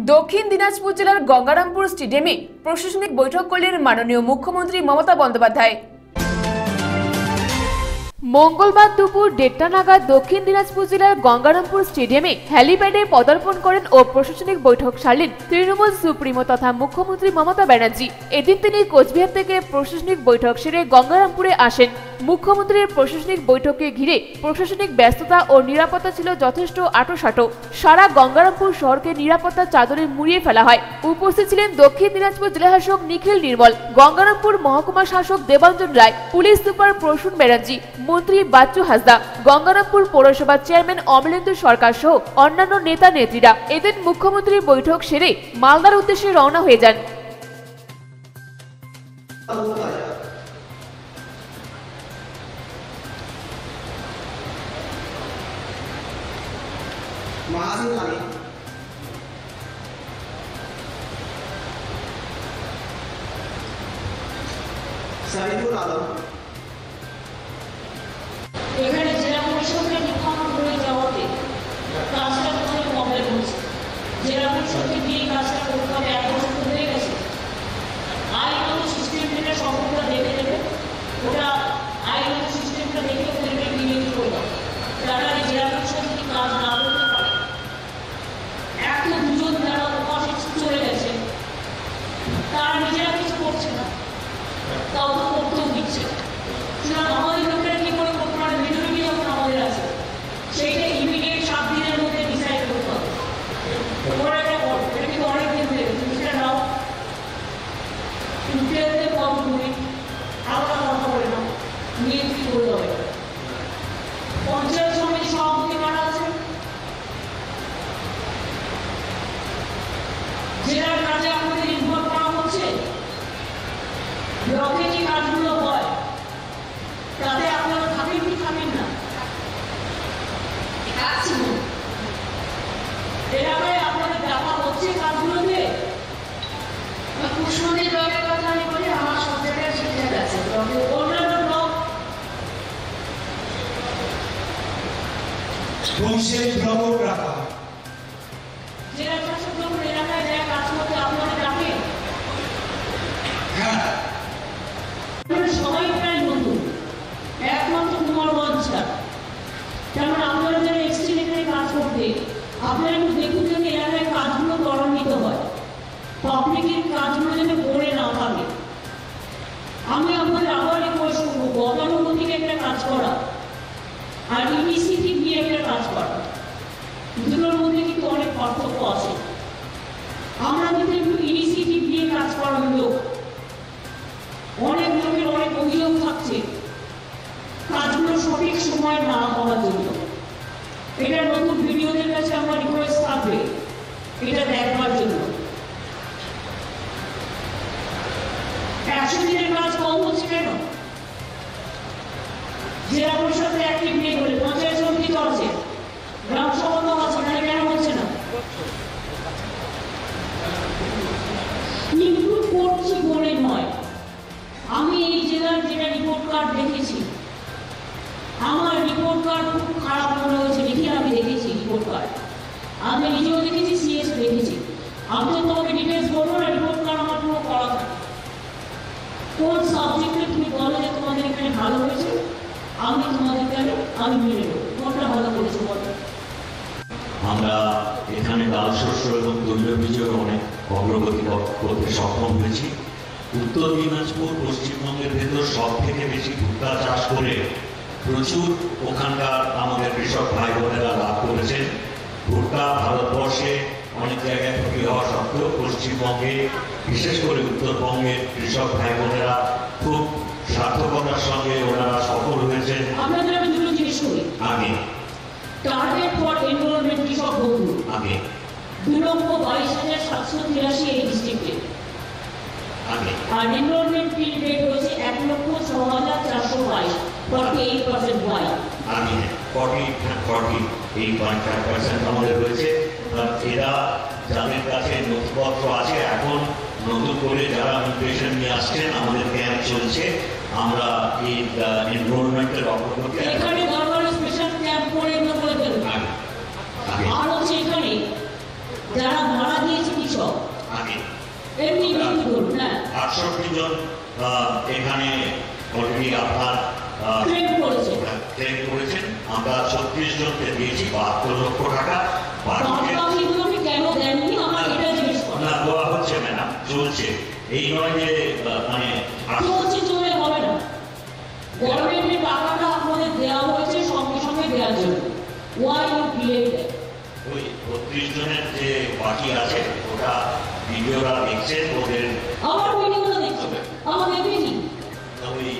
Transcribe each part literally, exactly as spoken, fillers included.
দক্ষিণ দিনাজপুর জেলার গঙ্গারামপুর স্টেডিয়ামে প্রশাসনিক বৈঠক করলেন মাননীয় মুখ্যমন্ত্রী মমতা বন্দ্যোপাধ্যায়। মঙ্গলবার দুপুর দেড়টা নাগাদ দক্ষিণ দিনাজপুর জেলার গঙ্গারামপুর স্টেডিয়ামে হেলিপ্যাডে পদার্পণ করেন ও প্রশাসনিক বৈঠক সারলেন তৃণমূল সুপ্রিমো তথা মুখ্যমন্ত্রী মমতা ব্যানার্জি। এদিন তিনি কোচবিহার থেকে প্রশাসনিক বৈঠক সেরে গঙ্গারামপুরে আসেন। মুখ্যমন্ত্রীর প্রশাসনিক বৈঠককে ঘিরে প্রশাসনিক ব্যস্ততা ও নিরাপত্তা ছিল যথেষ্ট আঁটোসাঁটো। সারা গঙ্গারামপুর শহরকে নিরাপত্তার চাদরে মুড়িয়ে ফেলা হয়। উপস্থিত ছিলেন দক্ষিণ দিনাজপুর জেলা শাসক নিখিল নির্মল, গঙ্গারামপুর মহকুমা শাসক দেবাঞ্জন রায়, পুলিশ সুপার প্রসূন ব্যানার্জি, মন্ত্রী বাচ্চু হাসদা, গঙ্গারামপুর পৌরসভার চেয়ারম্যান অমলেন্দু সরকার সহ অন্যান্য নেতা নেত্রীরা। এদিন মুখ্যমন্ত্রী বৈঠক সেরে মালদার উদ্দেশ্যে রওনা হয়ে যান। এখানে জেলা পরিষদের নির্মাণ করে যাওয়াতে কাজটা করে প্রবলেম হচ্ছে। জেলা পরিষদকে দিয়ে কাজটা করতে হবে, এক বছর হয়ে গেছে। আইনত সিস্টেমটা সম্পূর্ণ দেখে দেবে, ওটা আইনত সিস্টেমটা দেখে ওদেরকে বিনিয়োগ করে দাও। তারা এই জেলা পরিষদ যদি কাজ না করতে পারে, এক তো দুজন যারা উপাসে চলে গেছে, তারা নিজেরা কিছু করছে না, তাও তো করতেও দিচ্ছে। আমাদের লোকেরা কি করে করতে পারে? মেজরিটি যখন আমাদের আছে, সেইটা ইমিডিয়েট সাত দিনের মধ্যে ডিসাইড করতে হবে। ওরা এটা করো, এটা কিন্তু অনেক দিন দেবে, তুমি সেটা নাও, ইন্টারভিউতে কম তুমি আলাদা কথা বলে নাও, নিয়ে কি করতে হবে। পঞ্চায়েত সমিতি সভাপতি কারা আছে, জেলার কাজে আমাদের ইনভলভ করা হচ্ছে। ব্লকে যে কাজগুলো হয় তাতে আপনারা থাকেন কি থাকেন না, এলাকায় আপনাদের দেখা হচ্ছে কাজগুলোতে। কুশমন্দি ব্লকের কথা আমি বলি, আমার সব জায়গায় ঠিকঠাক আছে। ব্লকের অন্যান্য ব্লক ব্লক রাখা জেলা শাসক যখন এলাকায় যায় কাজ করতে, আপনারা ডাকেন। হ্যাঁ, সবাই প্রায় নতুন, একমাত্র কুমারগঞ্জ ছাড়া। কেননা আপনারা যারা এসেছেন এখানে কাজ করতে, আপনারা একটু দেখুন যেন এলাকায় কাজগুলো ত্বরান্বিত হয়, পাবলিকের কাজগুলো যেন পড়ে না থাকে। আমি আপনাদের আবার রিকোয়েস্ট করবো, গতানুগতিক একটা কাজ করা আর ইনিশিয়েটিভ নিয়ে একটা কাজ করা, দুটোর মধ্যে কিন্তু অনেক পার্থক্য আছে। আমরা কিন্তু একটু ইনিশিয়েটিভ নিয়ে কাজ করার লোক, অনেক লোকের অনেক অভিযোগ থাকছে কাজগুলো সঠিক সময় না হওয়ার জন্য। এটা নতুন ভিডিওদের কাছে আমার রিকোয়েস্ট থাকবে এটা দেখবার জন্য। একশো দিনের কাজ কম হচ্ছে কেন? জেলা পরিষদে অ্যাক্টিভ নেই বলে, পঞ্চায়েত সমিতি তো আছে, গ্রাম সভা তো আছে, না কেন হচ্ছে না? কিন্তু করছি বলে নয়। আমি এই জেলার যেটা রিপোর্ট কার্ড দেখেছি, আমার রিপোর্ট কার্ড খুব খারাপ মনে হয়েছে। দেখি আমি দেখেছি রিপোর্ট কার্ড, আমি নিজেও দেখেছি, সিএস দেখেছি। আমি তো তোমাকে ডিটেলস বলবো না, রিপোর্ট কার্ড আমার পুরো করা থাকে। কোন সাবজেক্টে তুমি বলো যে তোমাদের এখানে ভালো হয়েছে, আমি তোমাদের কাছে আমি মেনে নেব কোনটা ভালো করেছো বলো। আমরা এখানে ডাল শস্য এবং তৈলবীজের অনেক অগ্রগতি করতে সক্ষম হয়েছি। উত্তর দিনাজপুর পশ্চিমবঙ্গের ভেতর সব থেকে বেশি ভুট্টা চাষ করে প্রচুর ওখানকার আমাদের কৃষক ভাই বোনেরা লাভ করেছেন। ভুট্টা ভারতবর্ষে অনেক জায়গায় ক্ষতি হওয়া সত্ত্বেও পশ্চিমবঙ্গে, বিশেষ করে উত্তরবঙ্গের কৃষক ভাই বোনেরা খুব সার্থকতার সঙ্গে ওনারা সফল হয়েছেন। আপনাদের আমি দুটো জিনিস করি আগে টার্গেট ফর এনরোলমেন্ট কৃষক বন্ধু আগে দু লক্ষ বাইশ হাজার সাতশো তিরাশি এই ডিস্ট্রিক্টে আগে আর এনরোলমেন্ট রেট হয়েছে এক লক্ষ ছ হাজার চারশো বাইশ, ফর্টি এইট পার্সেন্ট ওয়াই আগে forty forty eight point five percent আমাদের রয়েছে। এরা যাদের কাছে নথিপত্র আছে, এখন নতুন করে যারা মিউটেশন নিয়ে আসছেন, আমাদের ক্যাম্প চলছে। আমরা এই এনরোলমেন্টের অগ্রগতি এখানে দরকার স্পেশাল ক্যাম্প করে এগুলো করে দেবো। আর হচ্ছে এখানে যারা ভাড়া দিয়েছে আটষট্টি জন আহ, এখানে অলরেডি আপনার ক্লেম করেছে। ক্লেম করেছেন। আমরা ছত্রিশ জনকে দিয়েছি বাহাত্তর লক্ষ টাকা। বাকি বাকিগুলো আপনি কেন দেননি আমার এটা জিজ্ঞেস করেন। না, দেওয়া হচ্ছে ম্যাডাম, চলছে। এই নয় যে আহ, মানে চলছে চলে হবে না। গভর্নমেন্টের টাকাটা আপনাদের দেওয়া হয়েছে সঙ্গে সঙ্গে দেওয়ার জন্য। Why you delay that? ওই বত্রিশ জনের যে বাকি আছে ওটা ভিডিওরা দেখছেন, ওদের আমার ভিডিওগুলো দেখছে আমার দেখেছি ওই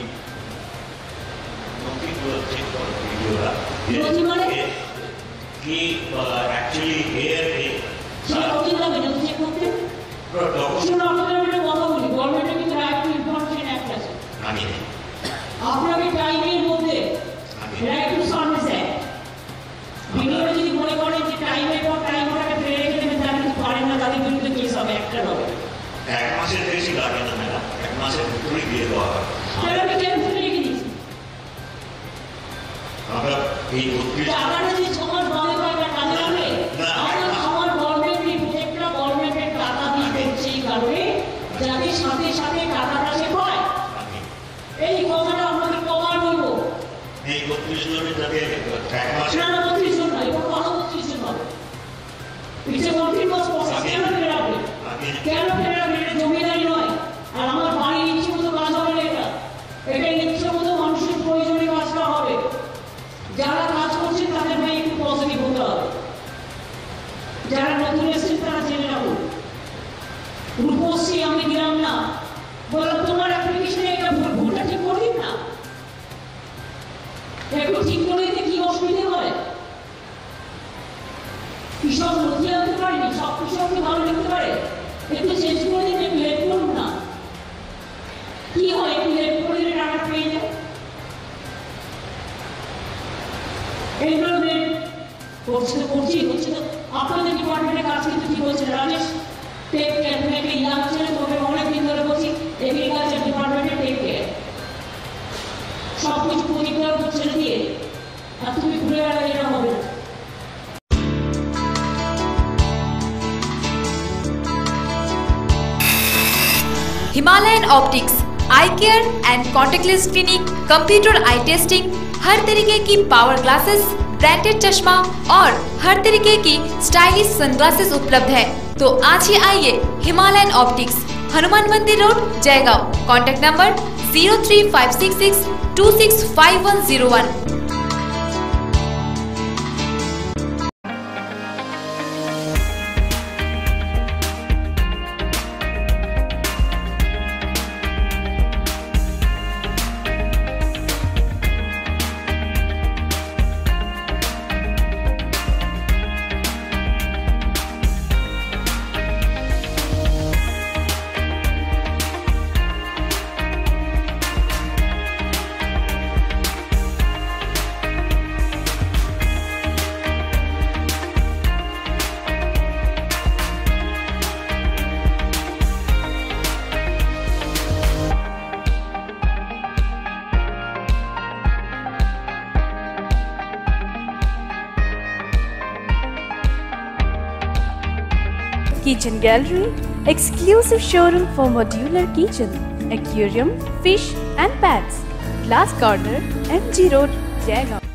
নথিগুলো চেক করে ভিডিওরা নথি মানে? কি অ্যাকচুয়ালি এর সেটা নথি লাগবে নথি চেক করতে। শুনুন আপনাদের একটা কথা বলি, গভর্নমেন্টের কিন্তু রাইট টু ইনফরমেশন অ্যাক্ট আছে। আমি আপনাকে টাইমের মধ্যে রাইট টু সার্ভিস অ্যাক্ট, ভিডিওটা যদি মনে করেন যে টাইমের পর টাইম ওটাকে ফেলে রেখে দেবেন, তারা কিছু পারেন না, তাদের বিরুদ্ধে কেস হবে, একটা হবে। এক মাসের বেশি লাগে না ম্যাডাম, এক মাসের ভিতরেই দিয়ে দেওয়া হয়। তাহলে আমি কেন ফেলে রেখে দিচ্ছি? আমরা এই বত্রিশ টাকাটা যে সমাজ বাঁধে পায় না কাজে লাগবে। আমার আমার গভর্নমেন্ট এই প্রজেক্টটা গভর্নমেন্টের টাকা দিয়ে করছে এই কারণে যাতে সাথে সাথে টাকাটা সে পায়। এই কথাটা আপনাকে কবার বলবো? এই বত্রিশ জনের যাতে এক মাসে না না বত্রিশ জন নয়, এবার কথা বত্রিশ জন হবে। It's a continuous process. কেন ফেলে রাখবে? কেন ফেলে রাখবে? এটা জমিদারি নয়। আর আমার বাড়ির ইচ্ছে মতো কাজ হবে না এটা। এটা ইচ্ছে মতো মানুষের প্রয়োজনে কাজটা হবে। যারা কাজ করছেন তাদের ভাই একটু পজিটিভ হতে হবে। যারা নতুন এসেছেন তারা জেনে রাখুন। রূপশ্রী আমি দিলাম না, বললাম তোমার অ্যাপ্লিকেশনে এটা ভুলটা ঠিক করে দিন না। একটু ঠিক করে দিতে কি অসুবিধা হয়? কৃষক নথি আনতে পারেনি, সব কৃষক কি ভালো লিখতে পারে? একটু চেঞ্জ করে দিন, একটু হেল্প করুন না। কি হয় একটু হেল্প করে দিলে টাকা পেয়ে যায়। এনরোলমেন্ট করছে তো করছি হচ্ছে তো আপনাদের ডিপার্টমেন্টের কাজ কিন্তু কি বলছে রাজেশ? Take care. তুমি একটা ইয়াং ছেলে, তোকে অনেকদিন ধরে বলছি এগ্রিকালচার ডিপার্টমেন্টে টেক কেয়ার। সব কিছু পরিষ্কার ছেড়ে দিয়ে আর তুমি ঘুরে বেড়ালে এটা হবে না। Himalayan Optics Eye Care and Contactless Clinic, computer eye testing, हर तरीके की पावर ग्लासेस, ब्रांडेड चश्मा और हर तरीके की स्टाइलिश सनग्लासेस उपलब्ध है। तो आज ही आइए Himalayan Optics, Hanuman Mandir Road, Jaigaon. Contact number zero three five six six two six five one zero one. Kitchen Gallery, exclusive showroom for modular kitchen, aquarium, fish and pets. Glass Corner, M G Road, Jaigaon.